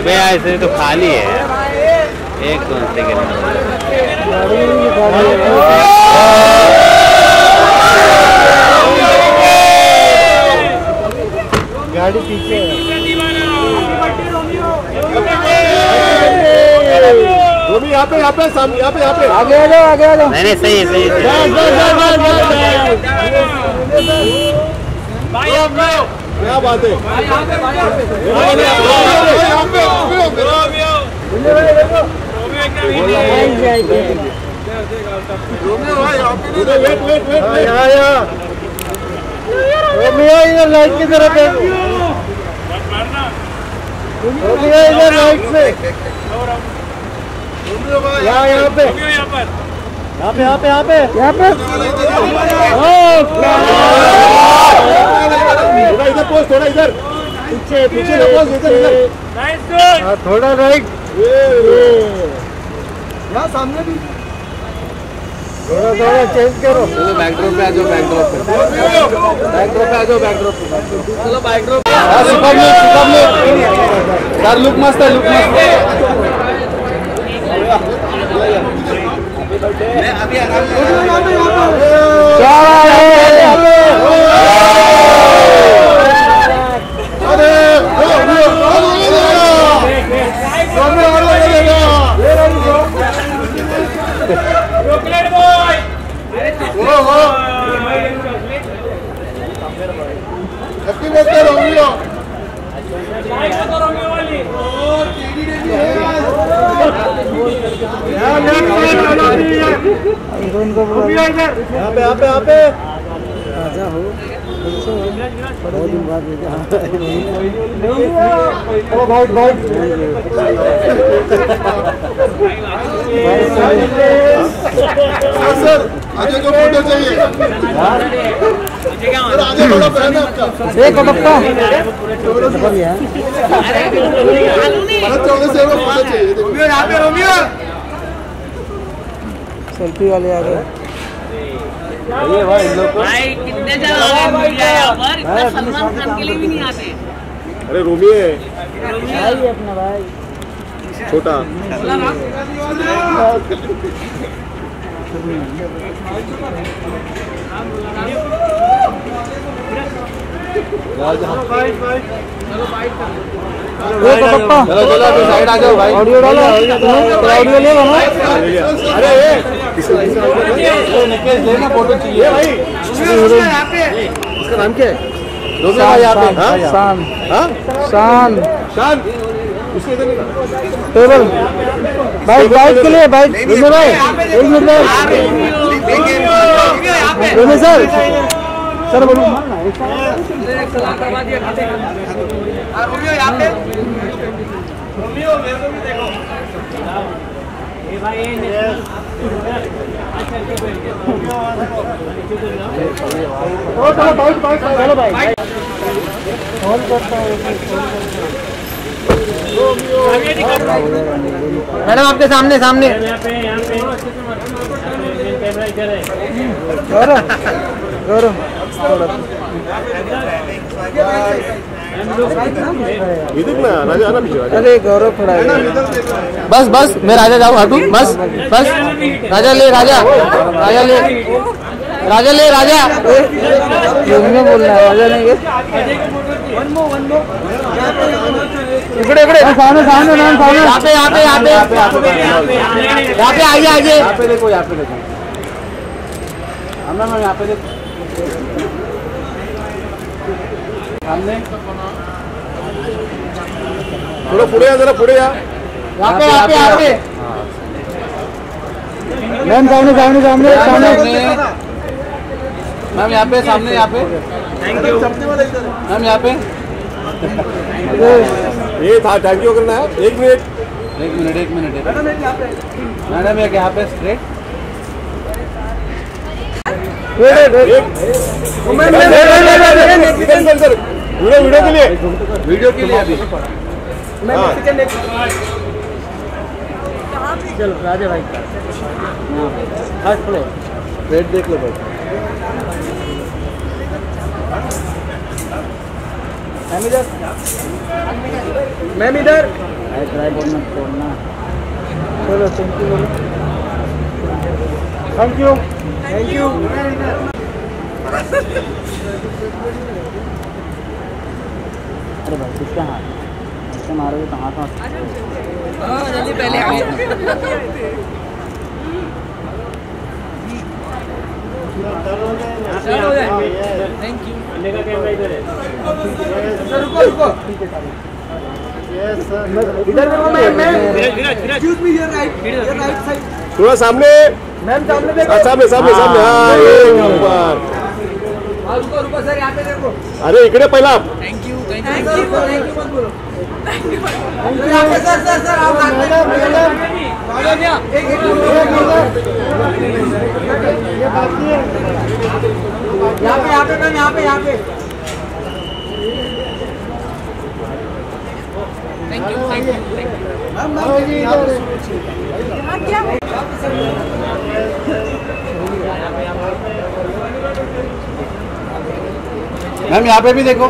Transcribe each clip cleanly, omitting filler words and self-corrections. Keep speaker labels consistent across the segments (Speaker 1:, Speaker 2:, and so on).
Speaker 1: अबे ऐसे तो खाली है एक कौन से
Speaker 2: गाड़ी पीछे है। यहाँ पे सामने यहाँ पे आगे आ जाओ आगे आ जाओ।
Speaker 1: नहीं सही है सही है
Speaker 2: क्या बात है। इधर लाइट की तरफ है। इधर लाइट से यहाँ पे इधर पोस्ट थोड़ा इधर पीछे थोड़ा राइट यहाँ सामने भी थोड़ा चेंज करो। चलो बैकड्रॉप पे आ जाओ बैकड्रॉप पे आ जाओ चलो बैकड्रॉप यार लुक मस्त है लुक मस्त है। अभी आराम यहाँ पे राजा हो बहुत दिन बाद सर आगे को फोटो चाहिए। आगे बड़ा पहना आपका एक पक्का सेल्फी वाले आ गए।
Speaker 3: भाई कितने जगह यहाँ पर इतना सलमान खान के लिए भी नहीं आते।
Speaker 2: अरे रूमी है
Speaker 3: भाई अपना भाई
Speaker 2: छोटा चलो साइड आ जाओ भाई। ऑडियो डालो ऑडियो ले लो ना। अरे लेना फोटो चाहिए भाई। इसका नाम क्या है? शान शान शान उसके इधर टेबल बाइक बाइक के लिए बाइक भाई 1 मिनट सर सर बोलो मैडम आपके सामने सामने अरे गौरव खड़ा है। बस बस मैं राजा जाऊँ हटू बस बस राजा ले राजा बोल रहा है राजा नहीं इकड़े सामने सामने मैम सामने यहाँ पे आइए यहाँ पे देखो मैम यहाँ पे देखो सामने थोड़ा पुढे या जरा पुढे या यहाँ पे मैम सामने मैम यहाँ पे सामने थैंक यू मैम यहाँ पे ये था थैंक यू करना है। एक मिनट मैडम यहाँ पे स्ट्रेट वीडियो के लिए अभी चलो राजा भाई फर्स्ट फ्लोर वेट देख लो भाई। मैम इधर चलो थैंक यू थैंक यू।
Speaker 4: अरे भाई किसका हाथ ऐसे मारोगे तो हाथ
Speaker 3: जल्दी पहले आगे। Thank you.
Speaker 2: रुको इधर
Speaker 5: थोड़ा सामने
Speaker 2: मैम सामने देखो।
Speaker 5: सामने सामने सामने हाँ ये ऊपर।
Speaker 2: रुको सर यहाँ पे देखो।
Speaker 5: अरे इकडे पहिला
Speaker 3: thank you thank
Speaker 2: thank
Speaker 3: you.
Speaker 2: You मत बोलो। यहाँ पे सर आप मैडम एक यहाँ पे मैम यहाँ पे
Speaker 3: thank you thank you.
Speaker 2: Ma'am यहाँ पे भी देखो।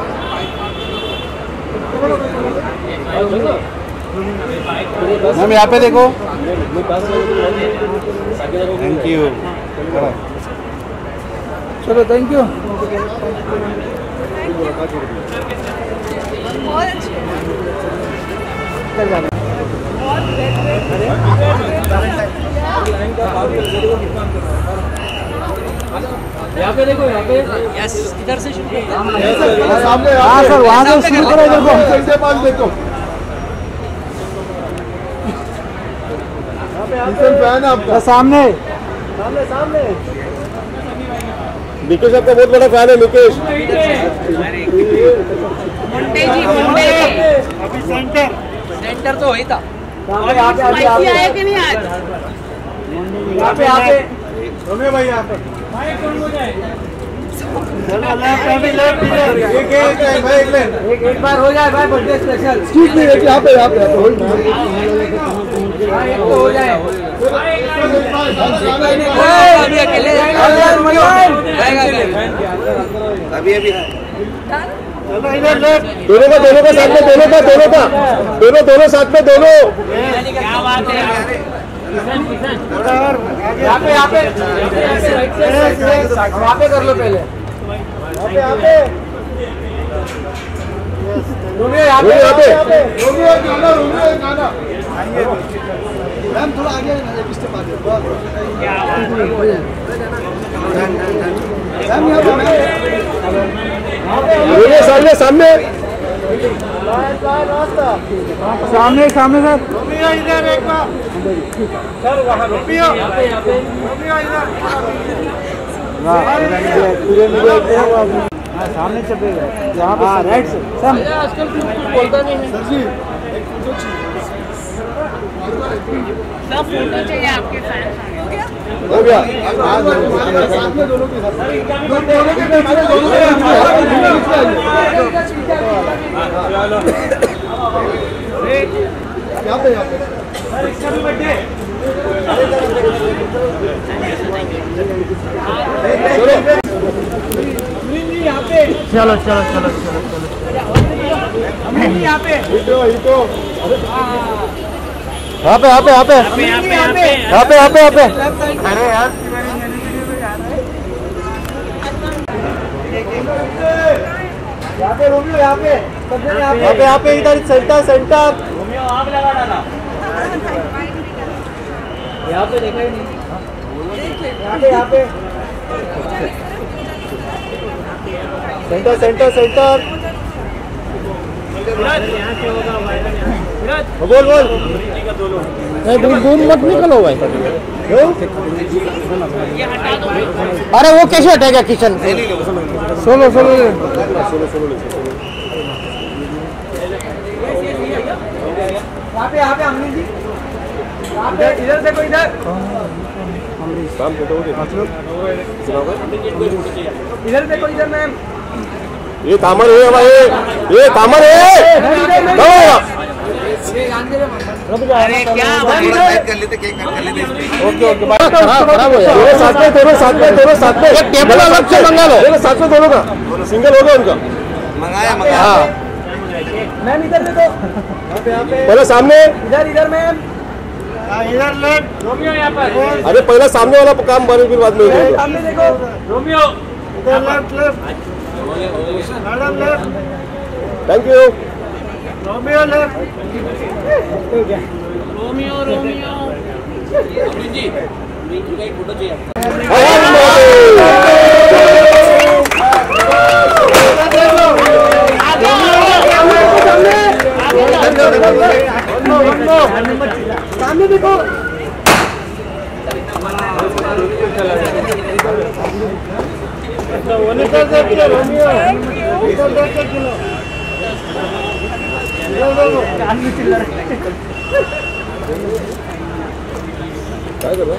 Speaker 2: मैम यहाँ पे देखो। Thank you. चलो थैंक यू। यहाँ पे देखो यहाँ पे।
Speaker 3: यस इधर से शुरू करते हैं।
Speaker 5: सामने
Speaker 2: हाँ सर वहाँ से शुरू करो इधर को।
Speaker 5: से पास देखो फैन आपका
Speaker 2: सामने
Speaker 5: निकेश आपका बहुत बड़ा फैन है निकेश।
Speaker 3: मुंडे जी मुंडे। सेंटर तो वही था। स्पाइसी आया कि नहीं आज?
Speaker 2: यहाँ पे रोमियो भाई यहाँ पे। एक बार हो जाए भाई बर्थडे स्पेशल।
Speaker 5: यहाँ पे
Speaker 2: एक तो हो जाए।
Speaker 3: अभी अकेले जाएगा अभी
Speaker 5: दोनों का साथ में दोनों साथ में दोनों।
Speaker 3: क्या बात है
Speaker 2: यहाँ पे कर लो पहले। यहाँ पे रोमियो यहाँ पे मैम थोड़ा आगे
Speaker 5: सामने
Speaker 2: सामने सर। रोमियो इधर एक बार सर वहाँ रोमियो इधर। सामने चपेगा यहाँ पे राइट से सर। आजकल बोलता नहीं है
Speaker 3: सब फोटो चाहिए आपके फैन
Speaker 5: हो गया।
Speaker 2: चलो यहाँ पे अरे यार यहाँ पे रोमियो यहाँ पे इधर सेंटर
Speaker 3: रोमियो आप लगा डाला
Speaker 2: यहाँ पे देखा ही नहीं। यहाँ पे सेंटर बोल दूर मत निकलो भाई। अरे वो कैसे हटेगा किचन? सोलो यहाँ पे अमरीश जी इधर देखो इधर देखो इधर मैम।
Speaker 5: ये तामर है भाई ये तामर है।
Speaker 3: अरे क्या
Speaker 5: ओके खराब हो जाए। दोनों साथ में एक टेबल अलग से मंगा लो। साथ में दोनों का सिंगल हो गया उनका
Speaker 3: मंगाया
Speaker 5: हाँ।
Speaker 2: मैम इधर देखो,
Speaker 5: पहले सामने,
Speaker 2: इधर मैम, इधर लेफ्ट, रोमियो यहाँ पर।
Speaker 5: अरे पहले सामने वाला काम बने फिर बाद में
Speaker 2: सामने देखो, रोमियो इधर left, madam left,
Speaker 5: thank you.
Speaker 2: Romeo left,
Speaker 3: Romeo ji photo चाहिए।
Speaker 2: सामने देखो, रोमियो
Speaker 5: काय कर रहा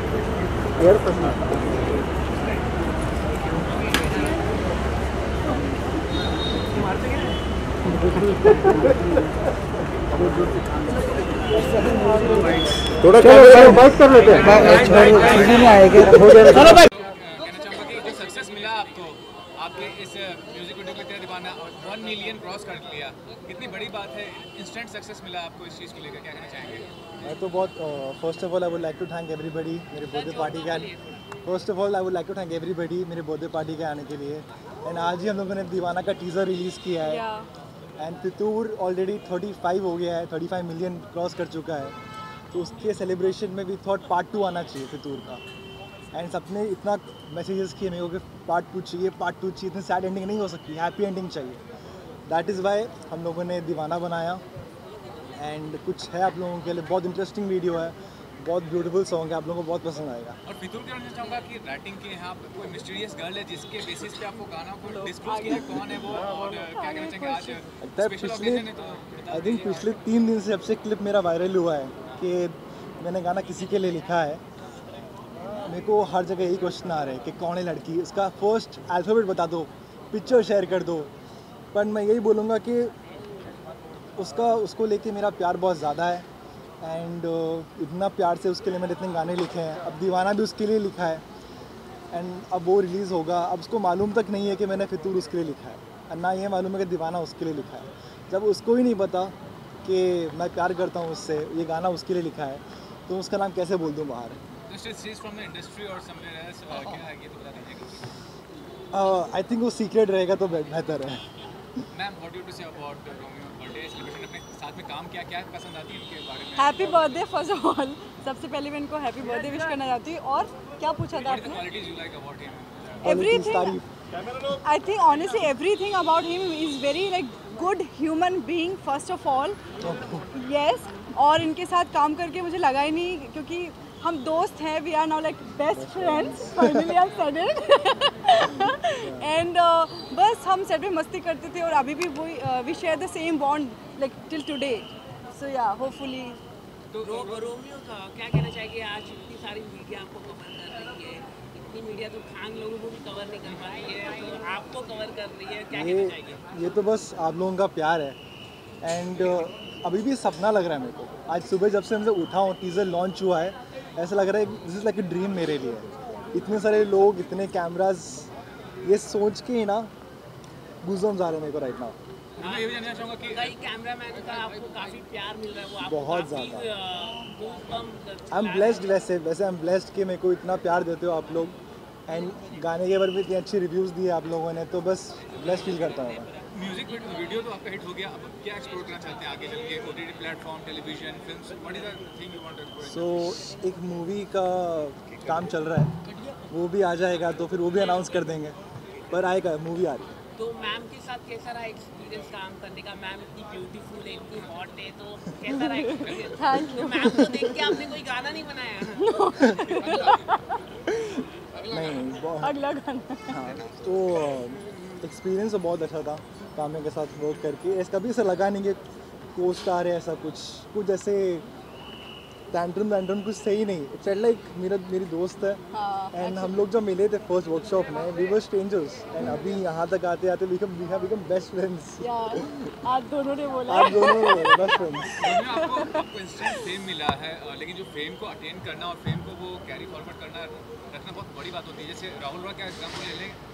Speaker 5: थोड़ा बात कर लेते हैं, आएगा हो जाएगा।
Speaker 6: कहना चाहूँगा कि जो सक्सेस मिला आपको आपके इस म्यूजिक वीडियो को तेरा दीवाना 1 मिलियन क्रॉस कर लिया, कितनी बड़ी बात है। इंस्टेंट सक्सेस मिला आपको इस चीज़ को लेकर, क्या कहना चाहेंगे?
Speaker 7: मैं तो बहुत first of all I would like to thank everybody मेरे बर्थडे पार्टी के आने। First of all I would like to thank everybody मेरे बर्थडे पार्टी के आने के लिए। एंड आज ही हम लोगों ने दीवाना का टीज़र रिलीज़ किया है एंड फितूर ऑलरेडी 35 हो गया है, 35 मिलियन क्रॉस कर चुका है। तो उसके सेलिब्रेशन में भी थॉट पार्ट 2 आना चाहिए फितूर का। एंड सबने इतना मैसेजेस किए मेरे को कि पार्ट 2 चाहिए, पार्ट 2 चाहिए। इतनी सैड एंडिंग नहीं हो सकती, हैप्पी एंडिंग चाहिए। दैट इज़ वाई हम लोगों ने दीवाना बनाया। एंड कुछ है आप लोगों के लिए, बहुत इंटरेस्टिंग वीडियो है, बहुत ब्यूटीफुल सॉन्ग है, आप लोगों को बहुत पसंद आएगा।
Speaker 6: और फितूर के जानना चाहूँगा कि राइटिंग के यहाँ पे कोई मिस्टीरियस गर्ल है जिसके बेसिस पे आपको गाना को डिस्क्लोज किया, कौन है वो और क्या कहना चाहेंगे आज स्पेशल ओकेजन है तो
Speaker 7: आई थिंक पिछले 3 दिन से जब से क्लिप मेरा वायरल हुआ है कि मैंने गाना किसी के लिए लिखा है, मेरे को हर जगह यही क्वेश्चन आ रहे हैं कि कौन है लड़की, उसका फर्स्ट अल्फ़ाबेट बता दो, पिक्चर शेयर कर दो। पर मैं यही बोलूँगा कि उसको लेके मेरा प्यार बहुत ज़्यादा है। एंड इतना प्यार से उसके लिए मैंने इतने गाने लिखे हैं। अब दीवाना भी उसके लिए लिखा है एंड अब वो रिलीज़ होगा। अब उसको मालूम तक नहीं है कि मैंने फितूर उसके लिए लिखा है, और ना ये मालूम है कि दीवाना उसके लिए लिखा है। जब उसको ही नहीं पता कि मैं प्यार करता हूँ उससे, ये गाना उसके लिए लिखा है, तो उसका नाम कैसे बोल दूँ बाहर। आई थिंक वो सीक्रेट रहेगा तो बेहतर है।
Speaker 6: Ma'am what do you say about Romeo birthday celebration, अपने साथ में काम किया, क्या पसंद आती है उनके बारे में?
Speaker 8: Happy birthday first of all, सबसे पहले मैं इनको हैप्पी बर्थडे विश करना चाहती हूँ। और क्या पूछा था आपने?
Speaker 6: Qualities you like about him?
Speaker 8: Everything, I think honestly everything about him is very like good human being first of all. Yes, और इनके साथ काम करके मुझे लगा ही नहीं, क्योंकि हम दोस्त हैं, we are now like best friends, finally I said it. And बस हम सेट पे मस्ती करते थे और अभी भी वही we share the same bond like till today. So yeah hopefully.
Speaker 3: तो रोमियो का क्या कहना चाहिए? आज इतनी सारी मीडिया आपको कवर कर रही है, इतनी मीडिया तो खान लोगों को भी कवर नहीं कर पा रही है, तो आपको कवर कर रही है, क्या कहना चाहिए?
Speaker 7: ये तो बस आप लोगों का प्यार है। एंड अभी भी सपना लग रहा है मेरे को। आज सुबह जब से मैं उठा हूँ, टीज़र लॉन्च हुआ है, ऐसा लग रहा है this is like a dream मेरे लिए। इतने सारे लोग, इतने कैमराज, ये सोच के ही ना गूज़बम्स आ रहे हैं मेरे को राइट नाउ।
Speaker 6: मैं ये भी जानना चाहूँगा कि
Speaker 3: कई कैमरामैन का आपको काफ़ी प्यार मिल रहा है, वो आपको
Speaker 7: बहुत
Speaker 3: काफ़ी,
Speaker 7: ज़्यादा।
Speaker 3: I
Speaker 7: I am blessed. वैसे आई एम ब्लेस्ड कि मेरे को इतना प्यार देते हो आप लोग। एंड गाने के बारे में इतनी अच्छी रिव्यूज़ दिए आप लोगों ने, तो बस ब्लेस्ड फील करता हूँ मैं।
Speaker 6: म्यूजिक वीडियो तो आपका हिट हो गया, अब क्या एक्सप्लोर करना चाहते हैं आगे चल के? OTT platform, television, films, what is the thing you want to explore?
Speaker 7: So एक मूवी का काम चल रहा है, वो भी आ जाएगा तो फिर वो भी अनाउंस कर देंगे, पर आएगा, मूवी आ रही है।
Speaker 3: तो मैम के साथ कैसा रहा एक्सपीरियंस काम करने का? मैम इतनी ब्यूटीफुल है, इतनी हॉट है, तो कैसा रहा एक्सपीरियंस?
Speaker 8: Thank you.
Speaker 3: मैम को देख के आपने कोई गाना नहीं बनाया?
Speaker 7: नहीं
Speaker 8: अगला गाना।
Speaker 7: हाँ, तो एक्सपीरियंस तो बहुत अच्छा था काम्या के साथ वर्क करके। ऐसा कभी ऐसा लगा नहीं कि को स्टार है, ऐसा कुछ ऐसे टैंट्रम कुछ सही नहीं। इट्स लाइक मेरी दोस्त है एंड हम लोग जब मिले थे फर्स्ट वर्कशॉप में, वी वर स्ट्रेंजर्स एंड अभी यहाँ तक आते आते we have become best friends.
Speaker 8: आज दोनों ने बोला,
Speaker 7: आप दोनों बेस्ट फ्रेंड्स।
Speaker 6: आपको इंस्टेंट फेम मिला है, लेकिन जो फेम को अटेन करना और फेम को वो कैरी फॉरवर्ड करना, रखना बहुत बड़ी बात होती है। जैसे राहुल राव का एग्जाम्पल ले लें,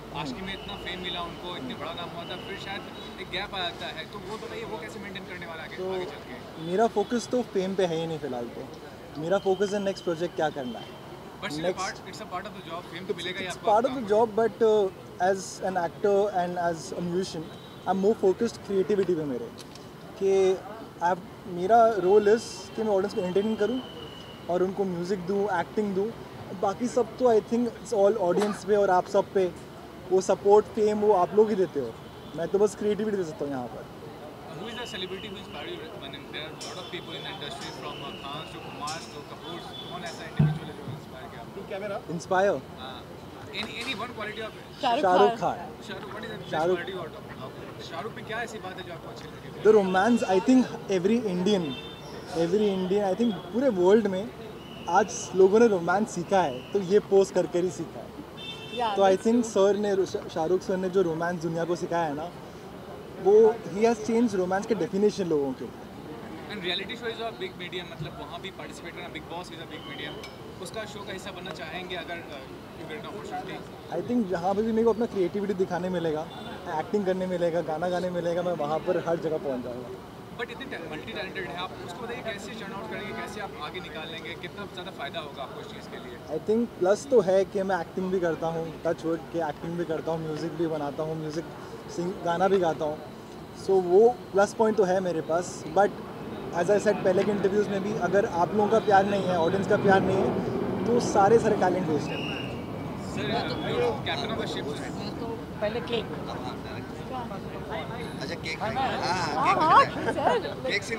Speaker 6: आशिकी में इतना फेम मिला उनको, इतनी बड़ा नाम हुआ था, फिर शायद एक गैप आ जाता है, तो वो बताइए वो कैसे मेंटेन करने वाला आगे आगे चल के?
Speaker 7: मेरा फोकस तो फेम पे है ही नहीं फिलहाल, तो मेरा फोकस है नेक्स्ट प्रोजेक्ट क्या करना है।
Speaker 6: It's a part of the job. Fame तो मिलेगा ही
Speaker 7: It's
Speaker 6: आपको।
Speaker 7: part of the job, but as an actor and as a musician, I'm more focused creativity पे मेरे कि अब मेरा रोल इस कि मैं ऑडियंस को एंटरटेन करूं और उनको म्यूज़िक दूं, एक्टिंग दूं, बाकी सब तो I think it's all audience पे और आप सब पे। वो सपोर्ट फेम वो आप लोग ही देते हो, मैं तो बस क्रिएटिविटी दे सकता हूँ यहाँ पर।
Speaker 6: Who is the celebrity who inspired you? I mean, there are a lot of people in the industry from Khans to Kumars to Kapoors. कौन ऐसा इंडिविजुअल है जो इंस्पायर किया आपको? Camera?
Speaker 7: Inspire?
Speaker 6: Any one quality of
Speaker 7: Shahrukh Khan.
Speaker 6: Shahrukh, what is the best quality of Shahrukh में क्या ऐसी बात है जो आपको अच्छी लगी?
Speaker 7: The romance, I think every Indian, I think पूरे वर्ल्ड में आज लोगों ने रोमांस सीखा है, तो ये पोस्ट करके ही सीखा है। तो आई थिंक सर ने, शाहरुख सर ने जो रोमांस दुनिया को सिखाया है ना, वो ही हैज़ चेंज रोमांस के डेफिनेशन लोगों के।
Speaker 6: And reality show is a big medium, मतलब वहाँ भी पार्टिसिपेट करना, Bigg Boss is a big medium, उसका शो का हिस्सा बनना चाहेंगे अगर you get an opportunity?
Speaker 7: I think जहाँ पे भी मेरे को अपना क्रिएटिविटी दिखाने मिलेगा, एक्टिंग करने मिलेगा, गाना गाने मिलेगा, मैं वहाँ पर हर जगह पहुँच जाऊँगा।
Speaker 6: बट इतने मल्टी टैलेंटेड है आप, उसको बताइए कैसे टर्न आउट करेंगे, कैसे आप आगे निकाल लेंगे, कितना ज़्यादा फ़ायदा होगा आपको इस चीज़ के लिए?
Speaker 7: आई थिंक प्लस तो है कि मैं एक्टिंग भी करता हूँ, टच वर्ड के एक्टिंग भी करता हूँ, म्यूज़िक भी बनाता हूँ, गाना भी गाता हूँ, सो वो प्लस पॉइंट तो है मेरे पास। बट एज आई सेड पहले के इंटरव्यूज़ में भी, अगर आप लोगों का प्यार नहीं है, ऑडियंस का प्यार नहीं है, तो सारे टैलेंट वेस्ट है।
Speaker 6: Sir captain of the ship
Speaker 3: तो पहले केक,
Speaker 9: अच्छा cake, cake scene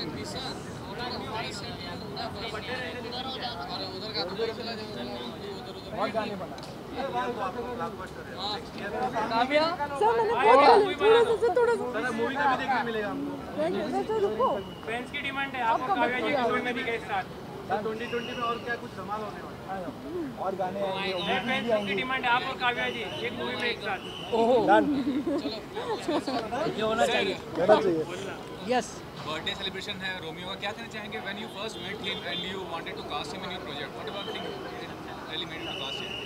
Speaker 3: Kavya
Speaker 8: sir मैंने थोड़ा सा
Speaker 7: मूवी का भी देखने मिलेगा हमको।
Speaker 8: रुको,
Speaker 3: फैंस की डिमांड है आपको काव्या जी की फिल्म में दिखे एक साथ।
Speaker 7: 2020 में और क्या कुछ धमाल होने वाला है, और गाने आएंगे,
Speaker 3: फैंस की डिमांड है आपको काव्या जी एक मूवी में एक साथ।
Speaker 4: ये होना चाहिए।
Speaker 3: यस।
Speaker 6: बर्थडे सेलिब्रेशन है रोमियो का, क्या कहना चाहेंगे? When you first met him and you wanted to cast him in your project, what about thing really made you to cast him?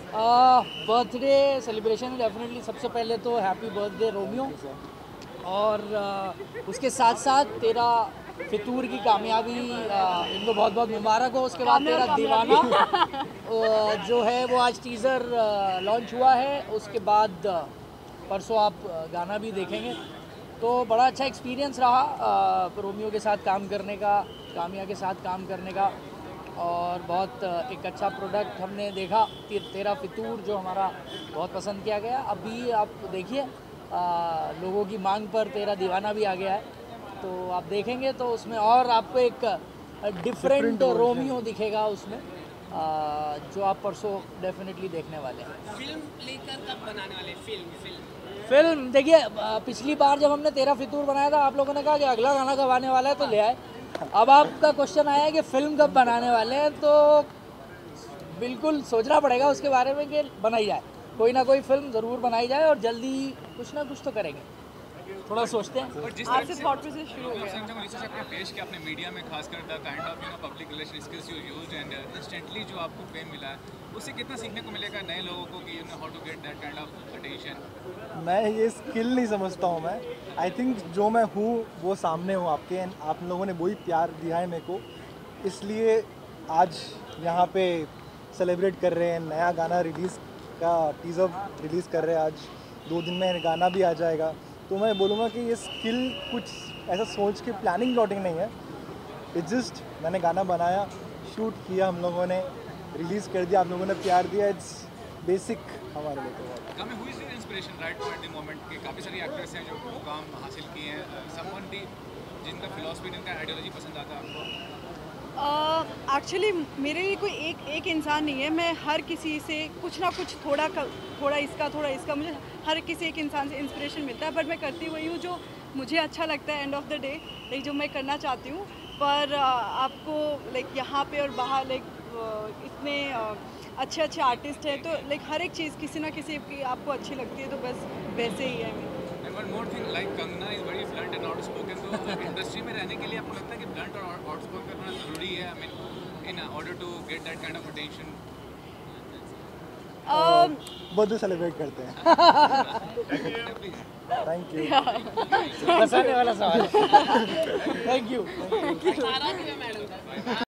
Speaker 4: Birthday celebration definitely सबसे पहले तो हैप्पी बर्थडे रोमियो, और उसके साथ साथ तेरा फितूर की कामयाबी इनको बहुत बहुत मुबारक हो। उसके बाद तेरा दीवाना जो है वो आज टीज़र लॉन्च हुआ है, उसके बाद परसों आप गाना भी देखेंगे, तो बड़ा अच्छा एक्सपीरियंस रहा रोमियो के साथ काम करने का, कामिया के साथ काम करने का, और बहुत एक अच्छा प्रोडक्ट हमने देखा। तेरा फितूर जो हमारा बहुत पसंद किया गया। अभी आप देखिए लोगों की मांग पर तेरा दीवाना भी आ गया है, तो आप देखेंगे तो उसमें और आपको एक डिफरेंट रोमियो दिखेगा उसमें, जो आप परसों डेफिनेटली देखने वाले हैं।
Speaker 3: फिल्म लेकर कब बनाने वाले?
Speaker 4: फिल्म देखिए, पिछली बार जब हमने तेरा फितूर बनाया था, आप लोगों ने कहा कि अगला गाना कब आने वाला है, तो ले आए। अब आपका क्वेश्चन आया कि फिल्म कब बनाने वाले हैं, तो बिल्कुल सोचना पड़ेगा उसके बारे में कि बनाई जाए, कोई ना कोई फिल्म ज़रूर बनाई जाए, और जल्दी कुछ ना कुछ तो करेंगे, थोड़ा सोचते हैं।
Speaker 8: आपसे थॉट प्रोसेस शुरू हो गया।
Speaker 6: आपने पेश किया अपने मीडिया में, खासकर the kind of public relation skills you used and instantly जो आपको फेम मिला है, उससे कितना सीखने को मिलेगा नए लोगों को कि you know how to get that kind of attention?
Speaker 7: मैं ये स्किल नहीं समझता हूँ। मैं आई थिंक जो मैं हूँ वो सामने हूँ आपके, एंड आप लोगों ने वही प्यार दिया है मेरे को, इसलिए आज यहाँ पे सेलिब्रेट कर रहे हैं। नया गाना रिलीज़ का टीज़र रिलीज़ कर रहे हैं, आज 2 दिन में गाना भी आ जाएगा। तो मैं बोलूँगा कि ये स्किल कुछ ऐसा सोच के प्लानिंग प्लॉटिंग नहीं है, इट्स जस्ट मैंने गाना बनाया, शूट किया, हम लोगों ने रिलीज़ कर दिया, आप लोगों ने प्यार दिया, इट्स बेसिक हमारे लिए। तो
Speaker 6: हमें हुई inspiration right at the moment के काफ़ी सारी एक्टर्स हैं जो मुकाम हासिल किए हैं, समवन भी जिनका फिलॉसफी, जिनका आइडियोलॉजी पसंद आता है आपको?
Speaker 8: एक्चुअली मेरे लिए कोई एक इंसान नहीं है, मैं हर किसी से कुछ ना कुछ थोड़ा इसका मुझे हर किसी एक इंसान से इंस्पिरेशन मिलता है, बट मैं करती वही हूँ जो मुझे अच्छा लगता है end of the day, like जो मैं करना चाहती हूँ। पर आपको लाइक यहाँ पे और बाहर लाइक इतने अच्छे आर्टिस्ट हैं, तो लाइक हर एक चीज़ किसी ना किसी की आपको अच्छी लगती है, तो बस वैसे ही है।
Speaker 6: One more thing, like Kangana is very blunt and outspoken, तो इंडस्ट्री में रहने के लिए आपको लगता है कि blunt और outspoken होना ज़रूरी है, I mean in order to get that kind of attention?
Speaker 7: Birthday celebrate करते हैं। Thank you.
Speaker 4: फंसाने वाला सवाल। Thank you.